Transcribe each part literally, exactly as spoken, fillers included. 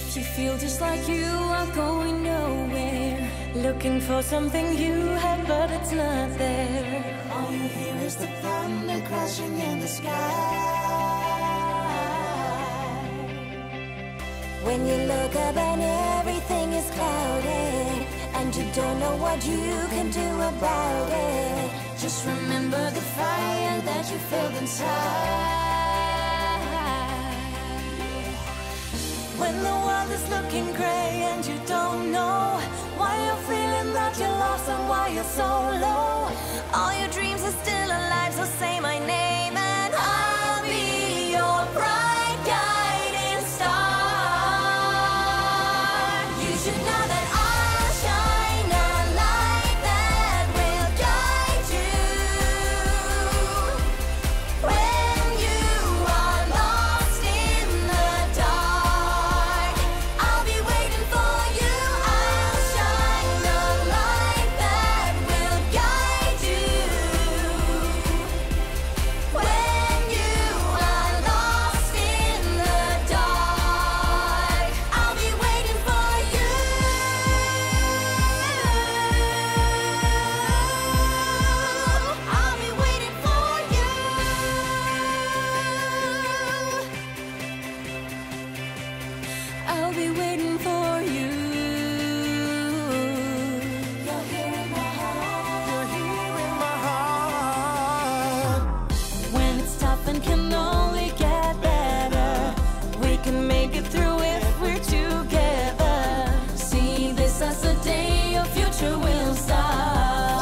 If you feel just like you are going nowhere, looking for something you had but it's not there, all you hear is the thunder crashing in the sky. When you look up and everything is clouded, and you don't know what you can do about it, just remember the fire that you felt inside. When the world is looking gray and you don't know why you're feeling that you're lost and why you're so low, all your dreams are still alive, so say my name and I'll be your bright guiding star. You should know that I'll shine a light that will guide you when you are lost in the dark. I'll be waiting for you. I'll shine a light that will guide you when you are lost in the dark. I'll be waiting for you. I'll be waiting for you. I'll be waiting for you. You're here in my heart. You're here in my heart. When it's tough and can only get better, we can make it through if we're together. See this as the day your future will start.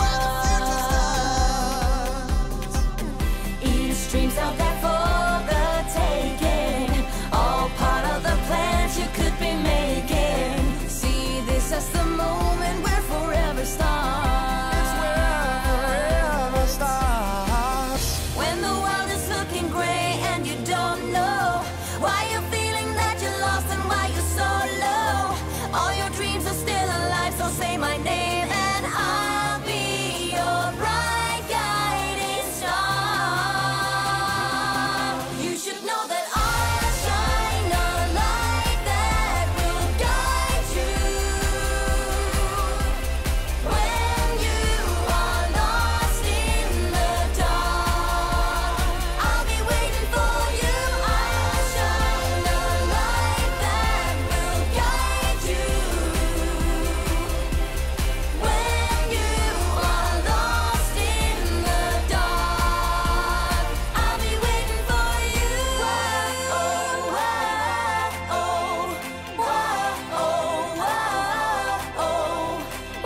Each dream's out there for the taking, all part of the plans you could be making. See this as the moment where forever starts. Forever starts. When the world is looking gray and you don't know why you're feeling that you're lost and why you're so low, all your dreams are still alive, so say my name and I'll be your bright guiding star. You should know that I'll shine a light that will guide you when you are lost in the dark. I'll be waiting for you. I'll shine a light that will guide you when you are lost in the dark. I'll be waiting for you. Oh, oh, oh, oh, oh, oh, oh,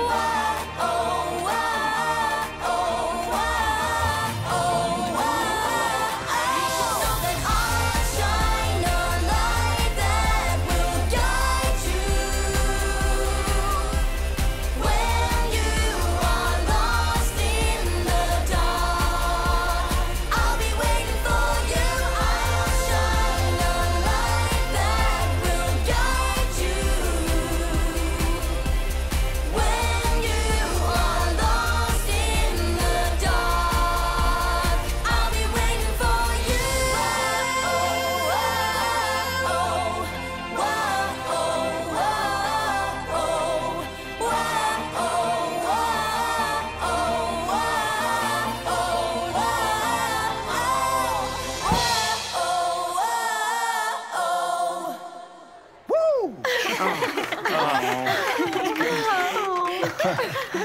I'll be waiting for you. I'll shine a light that will guide you when you are lost in the dark. I'll be waiting for you. Oh, oh, oh, oh, oh, oh, oh, Oh.